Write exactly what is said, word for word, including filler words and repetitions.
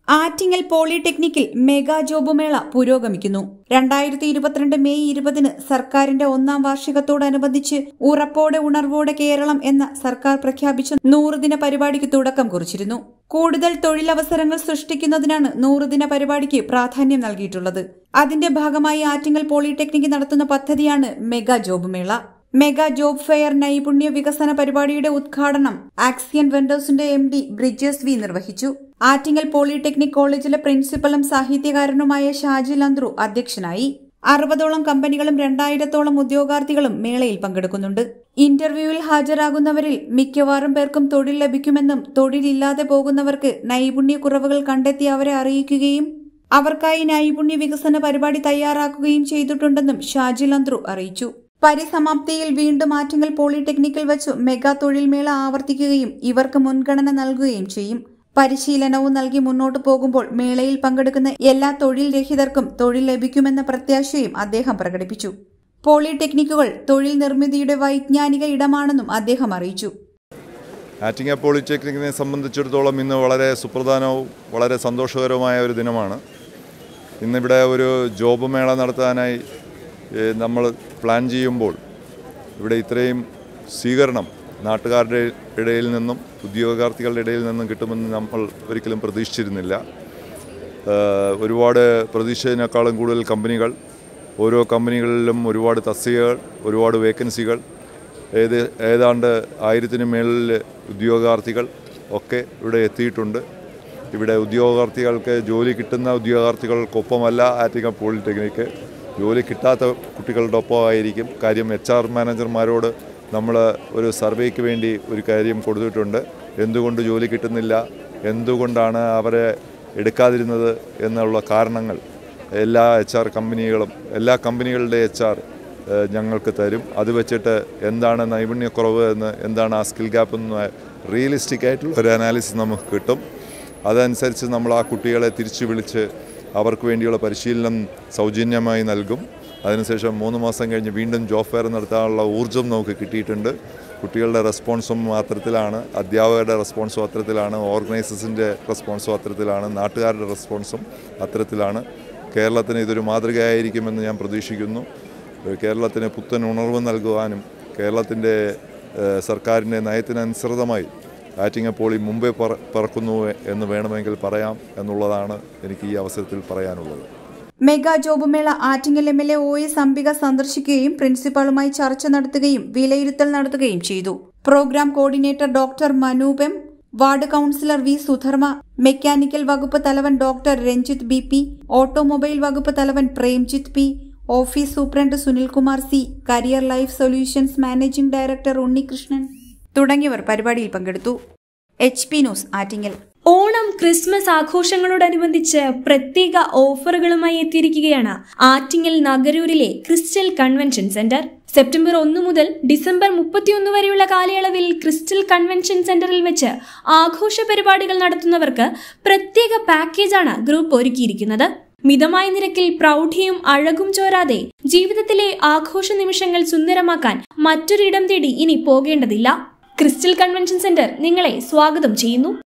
Attingal പോളിടെക്നിക്കിൽ mega job മേള പുരോഗമിക്കുന്നു. രണ്ടായിരത്തി ഇരുപത്തിരണ്ട് മെയ് ഇരുപതിന് സർക്കാരിന്റെ ഒന്നാം വാർഷികത്തോടനുബന്ധിച്ച് ഉറപ്പോടെ ഉണർവോടെ കേരളം എന്ന സർക്കാർ പ്രഖ്യാപിച്ച നൂറുദിന പരിപാടിക്ക് തുടക്കം കുറിച്ചിരുന്നു. കൂടുതൽ തൊഴിലവസരങ്ങൾ സൃഷ്ടിക്കുന്നതിനാണ് നൂറുദിന പരിപാടിക്ക് പ്രാധാന്യം നൽകിയിട്ടുള്ളത്. അതിന്റെ ഭാഗമായി ആറ്റിങ്ങൽ പോളിടെക്നിക്ക് നടത്തുന്ന പദ്ധതിയാണ് മെഗാ ജോബ് മേള. മെഗാ ജോബ് ഫെയർ നൈപുണ്യ വികസന പരിപാടിയുടെ ഉദ്ഘാടനം ആക്സിയൻ വെൻഡേഴ്സിന്റെ എം ഡി ബ്രിജേസ് വി നിർവഹിച്ചു. ആറ്റിങ്ങൽ പോളിടെക്നിക് കോളേജിലെ പ്രിൻസിപ്പലും സാഹിത്യകാരനുമായ ഷാജി ലന്ത്രു അധ്യക്ഷനായി. അറുപതോളം കമ്പനികളും രണ്ടായിരത്തോളം ഉദ്യോഗാർത്ഥികളും മേളയിൽ പങ്കെടുക്കുന്നുണ്ട്. ഇന്റർവ്യൂവിൽ ഹാജരാകുന്നവരിൽ മിക്കവാറും പേർക്കും തൊഴിൽ ലഭിക്കുമെന്നും തൊഴിലില്ലാതെ പോകുന്നവർക്ക് നൈപുണ്യക്കുറവുകൾ കണ്ടെത്തി അവരെ അറിയിക്കുകയും അവർക്കായി നൈപുണ്യ വികസന പരിപാടി തയ്യാറാക്കുകയും ചെയ്തിട്ടുണ്ടെന്നും ഷാജി ലന്ത്രു അറിയിച്ചു. പരിസമാപ്തിയിൽ വീണ്ടും ആറ്റിങ്ങൽ പോളിടെക്നിക്കിൽ വെച്ച് മെഗാ തൊഴിൽ മേള ആവർത്തിക്കുകയും ഇവർക്ക് മുൻഗണന നൽകുകയും ചെയ്യും. പരിശീലനവും നൽകി മുന്നോട്ടു പോകുമ്പോൾ മേളയിൽ പങ്കെടുക്കുന്ന എല്ലാ തൊഴിൽ രഹിതർക്കും തൊഴിൽ ലഭിക്കുമെന്ന പ്രത്യാശയും അദ്ദേഹം പ്രകടിപ്പിച്ചു. പോളിടെക്നിക്കുകൾ തൊഴിൽ നിർമ്മിതിയുടെ വൈജ്ഞാനിക ഇടമാണെന്നും അദ്ദേഹം അറിയിച്ചു. ആറ്റിങ്ങൽ പോളിടെക്നിക്കിനെ സംബന്ധിച്ചിടത്തോളം ഇന്ന് വളരെ സുപ്രധാനവും വളരെ സന്തോഷകരവുമായ ഒരു ദിനമാണ്. ഇന്നിവിടെ ഒരു ജോബ് മേള നടത്താനായി നമ്മൾ പ്ലാൻ ചെയ്യുമ്പോൾ ഇവിടെ ഇത്രയും സ്വീകരണം നാട്ടുകാരുടെ ഇടയിൽ നിന്നും ഉദ്യോഗാർത്ഥികളുടെ ഇടയിൽ നിന്നും കിട്ടുമെന്ന് നമ്മൾ ഒരിക്കലും പ്രതീക്ഷിച്ചിരുന്നില്ല. ഒരുപാട് പ്രതീക്ഷിച്ചതിനേക്കാളും കൂടുതൽ കമ്പനികൾ, ഓരോ കമ്പനികളിലും ഒരുപാട് തസ്തികകൾ, ഒരുപാട് വേക്കൻസികൾ, ഏത് ഏതാണ്ട് ആയിരത്തിന് മേളിൽ ഉദ്യോഗാർത്ഥികൾ ഒക്കെ ഇവിടെ എത്തിയിട്ടുണ്ട്. ഇവിടെ ഉദ്യോഗാർത്ഥികൾക്ക് ജോലി കിട്ടുന്ന ഉദ്യോഗാർത്ഥികൾക്കൊപ്പമല്ല ആറ്റിങ്ങൽ പോളിടെക്നിക്ക്, ജോലി കിട്ടാത്ത കുട്ടികളുടെ ഒപ്പമായിരിക്കും. കാര്യം എച്ച് ആർ മാനേജർമാരോട് നമ്മൾ ഒരു സർവേക്ക് വേണ്ടി ഒരു കാര്യം കൊടുത്തിട്ടുണ്ട്. എന്തുകൊണ്ട് ജോലി കിട്ടുന്നില്ല, എന്തുകൊണ്ടാണ് അവരെ എടുക്കാതിരുന്നത് എന്നുള്ള കാരണങ്ങൾ എല്ലാ എച്ച് ആർ കമ്പനികളും എല്ലാ കമ്പനികളുടെ എച്ച് ആർ ഞങ്ങൾക്ക് തരും. അത് വെച്ചിട്ട് എന്താണ് നൈപുണ്യക്കുറവ് എന്ന്, എന്താണ് ആ സ്കിൽ ഗ്യാപ്പ് എന്ന് റിയലിസ്റ്റിക് ആയിട്ടുള്ള ഒരു അനാലിസിസ് നമുക്ക് കിട്ടും. അതനുസരിച്ച് നമ്മൾ ആ കുട്ടികളെ തിരിച്ചു വിളിച്ച് അവർക്ക് വേണ്ടിയുള്ള പരിശീലനം സൗജന്യമായി നൽകും. അതിനുശേഷം മൂന്ന് മാസം കഴിഞ്ഞ് വീണ്ടും ജോബ് ഫെയർ നടത്താനുള്ള ഊർജ്ജം നമുക്ക് കിട്ടിയിട്ടുണ്ട്. കുട്ടികളുടെ റെസ്പോൺസും അത്തരത്തിലാണ്, അധ്യാപകരുടെ റെസ്പോൺസും അത്തരത്തിലാണ്, ഓർഗനൈസേഴ്സിൻ്റെ റെസ്പോൺസും അത്തരത്തിലാണ്, നാട്ടുകാരുടെ റെസ്പോൺസും അത്തരത്തിലാണ്. കേരളത്തിന് ഇതൊരു മാതൃകയായിരിക്കുമെന്ന് ഞാൻ പ്രതീക്ഷിക്കുന്നു. കേരളത്തിന് പുത്തൻ ഉണർവ് നൽകുവാനും കേരളത്തിൻ്റെ സർക്കാരിൻ്റെ നയത്തിനനുസൃതമായി ആറ്റിങ്ങൽ പോളി മുമ്പേ പറക്കുന്നു എന്ന് വേണമെങ്കിൽ പറയാം എന്നുള്ളതാണ് എനിക്ക് ഈ അവസരത്തിൽ പറയാനുള്ളത്. മെഗാ ജോബ് മേള ആറ്റിങ്ങൽ എം എൽ എ ഒ എസ് അംബിക സന്ദർശിക്കുകയും പ്രിൻസിപ്പാളുമായി ചർച്ച നടത്തുകയും വിലയിരുത്തൽ നടത്തുകയും ചെയ്തു. Programme coordinator doctor Manoop M, ward councillor V Sudharma, mechanical വകുപ്പ് തലവൻ doctor Ranjith B P, automobile വകുപ്പ് തലവൻ Premjith P, office superintendent Sunilkumar C, career life solutions managing director Unnikrishnan തുടങ്ങിയവർ പരിപാടിയിൽ പങ്കെടുത്തു. H P news Attingal. Onam, Christmas ആഘോഷങ്ങളോടനുബന്ധിച്ച് പ്രത്യേക ഓഫറുകളുമായി എത്തിയിരിക്കുകയാണ് ആറ്റിങ്ങൽ നഗരൂരിലെ ക്രിസ്റ്റൽ കൺവെൻഷൻ സെന്റർ. സെപ്റ്റംബർ ഒന്ന് മുതൽ ഡിസംബർ മുപ്പത്തിയൊന്ന് വരെയുള്ള കാലയളവിൽ ക്രിസ്റ്റൽ കൺവെൻഷൻ സെന്ററിൽ വെച്ച് ആഘോഷ പരിപാടികൾ നടത്തുന്നവർക്ക് പ്രത്യേക പാക്കേജാണ് ഗ്രൂപ്പ് ഒരുക്കിയിരിക്കുന്നത്. മിതമായ നിരക്കിൽ പ്രൗഢിയും അഴകും ചോരാതെ ജീവിതത്തിലെ ആഘോഷ നിമിഷങ്ങൾ സുന്ദരമാക്കാൻ മറ്റൊരിടം തേടി ഇനി പോകേണ്ടതില്ല. ക്രിസ്റ്റൽ കൺവെൻഷൻ സെന്റർ നിങ്ങളെ സ്വാഗതം ചെയ്യുന്നു.